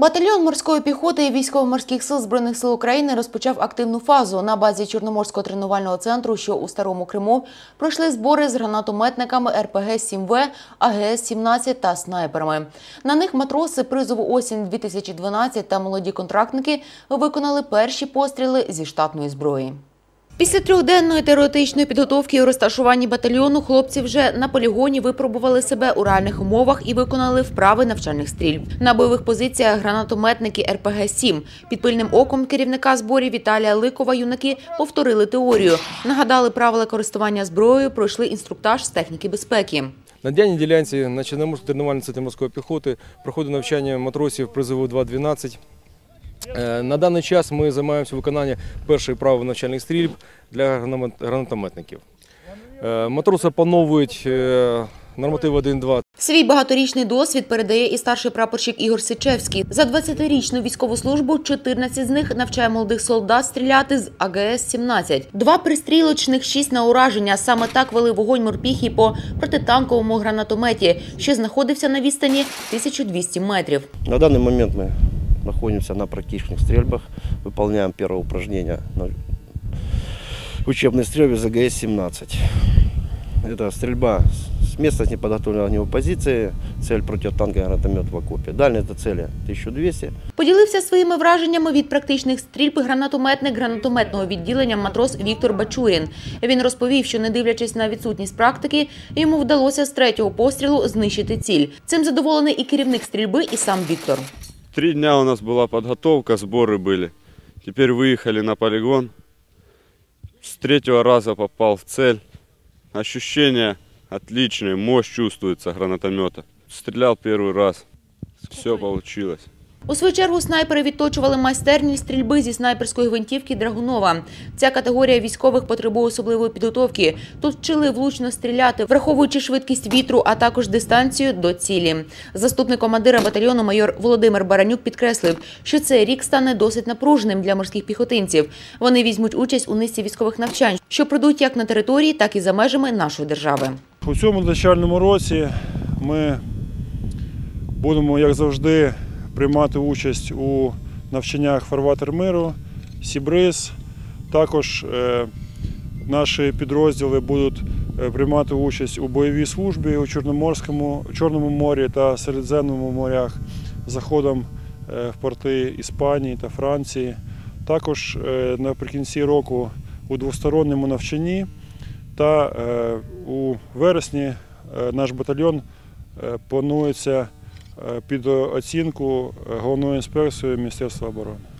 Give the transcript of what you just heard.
Батальйон морської піхоти і військово-морських сил Збройних сил України розпочав активну фазу. На базі Чорноморського тренувального центру, що у Старому Криму, пройшли збори з гранатометниками РПГ-7В, АГС-17 та снайперами. На них матроси призову осінь-2012 та молоді контрактники виконали перші постріли зі штатної зброї. Після трьохденної теоретичної підготовки у розташуванні батальйону хлопці вже на полігоні випробували себе у реальних умовах і виконали вправи навчальних стрільб. На бойових позиціях гранатометники РПГ-7. Під пильним оком керівника зборів Віталія Ликова юнаки повторили теорію. Нагадали правила користування зброєю, пройшли інструктаж з техніки безпеки. На Дяній ділянці на Чорноморському тренувальному центрі морської піхоти проходить навчання матросів призову 2.12. На даний час ми займаємося виконанням першої вправи навчальних стрільб для гранатометників. Матроси опановують норматив 1.2. Свій багаторічний досвід передає і старший прапорщик Ігор Сичевський. За 20-річну військову службу 14 з них навчає молодих солдат стріляти з АГС-17. 2 пристрілочних, 6 на ураження. Саме так вели вогонь морпіхи по протитанковому гранатометі, що знаходився на відстані 1200 метрів. На даний момент ми находимся на практичных стрельбах, выполняем первое упражнение на учебной стрельбе с АГС-17. Это стрельба с места неподготовленной огневой позиции, цель противотанковый гранатомет в окопе. Дальность до цели 1200. Поділився своїми враженнями від практичних стрільб гранатометник гранатометного відділення матрос Віктор Бачурін. Він розповів, що не дивлячись на відсутність практики, йому вдалося з 3-го пострілу знищити ціль. Цим задоволений і керівник стрільби, і сам Віктор. 3 дня у нас была подготовка, сборы были. Теперь выехали на полигон. С 3-го раза попал в цель. Ощущения отличные, мощь чувствуется гранатомета. Стрелял первый раз. Все получилось. У свою чергу снайпери відточували майстерність стрільби зі снайперської гвинтівки «Драгунова». Ця категорія військових потребує особливої підготовки. Тут вчили влучно стріляти, враховуючи швидкість вітру, а також дистанцію до цілі. Заступник командира батальйону майор Володимир Баранюк підкреслив, що цей рік стане досить напруженим для морських піхотинців. Вони візьмуть участь у низці військових навчань, що пройдуть як на території, так і за межами нашої держави. У цьому навчальному році ми будемо, як завжди, приймати участь у навчаннях «Фарватер миру», «Сібриз». Також наші підрозділи будуть приймати участь у бойовій службі у Чорному морі та Середземному морях, заходом в порти Іспанії та Франції. Також наприкінці року у двосторонньому навчанні та у вересні наш батальйон планується під оцінку Головною інспекцією Міністерства оборони.